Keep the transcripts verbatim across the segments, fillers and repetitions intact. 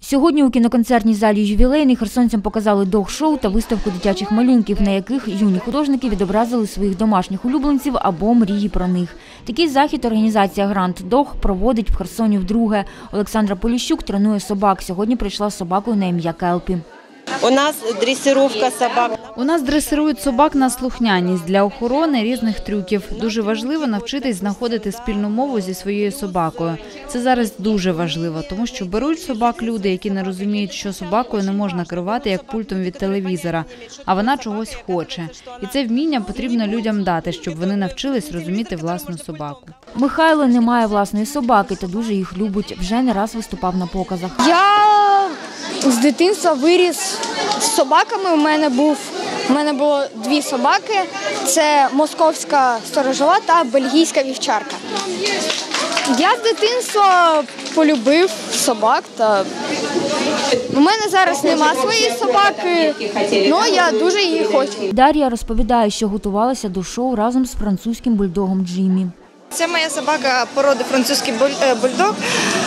Сьогодні у кіноконцертній залі «Ювілейний» херсонцям показали дог-шоу та виставку дитячих малюнків, на яких юні художники відобразили своїх домашніх улюбленців або мрії про них. Такий захід організація «Гранд Дог» проводить в Херсоні вдруге. Олександра Поліщук тренує собак. Сьогодні прийшла з собакою на ім'я Келпі. У нас дресировка собак. У нас дресирують собак на слухняність для охорони різних трюків. Дуже важливо навчитись знаходити спільну мову зі своєю собакою. Це зараз дуже важливо, тому що беруть собак люди, які не розуміють, що собакою не можна керувати як пультом від телевізора, а вона чогось хоче. І це вміння потрібно людям дати, щоб вони навчились розуміти власну собаку. Михайло не має власної собаки та дуже їх любить. Вже не раз виступав на показах. Я з дитинства виріс з собаками. У мене був у мене було дві собаки. Це московська сторожова та бельгійська вівчарка. Я з дитинства полюбив собак. Та у мене зараз нема своєї собаки, але я дуже її хочу. Дар'я розповідає, що готувалася до шоу разом з французьким бульдогом Джиммі. Це моя собака породи французький бульдог,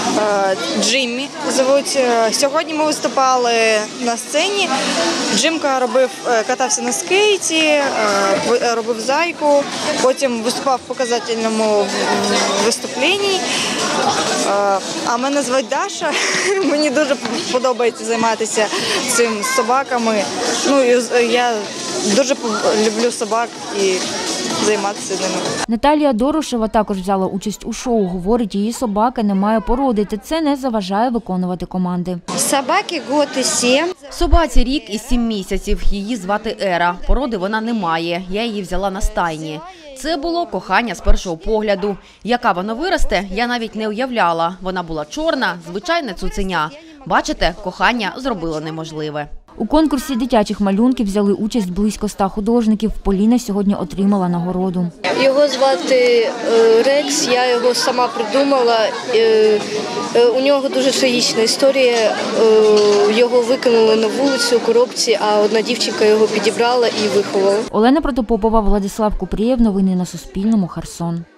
Джиммі звуть. Сьогодні ми виступали на сцені. Джимка робив, катався на скейті, робив зайку, потім виступав в показательному виступленні. А мене звуть Даша. Мені дуже подобається займатися цим з собаками. Ну, я дуже люблю собак і займатися ними. Наталія Дорошева також взяла участь у шоу. Говорить, її собака не має породи, та це не заважає виконувати команди. Собаки год і сім. Собаці рік і сім місяців. Її звати Ера. Породи вона не має. Я її взяла на стайні. Це було кохання з першого погляду. Яка вона виросте, я навіть не уявляла. Вона була чорна, звичайне цуценя. Бачите, кохання зробило неможливе. У конкурсі дитячих малюнків взяли участь близько ста художників. Поліна сьогодні отримала нагороду. Його звати Рекс, я його сама придумала. У нього дуже трагічна історія. Його викинули на вулицю у коробці, а одна дівчинка його підібрала і виховала. Олена Протопопова, Владислав Купрієв. Новини на Суспільному. Херсон.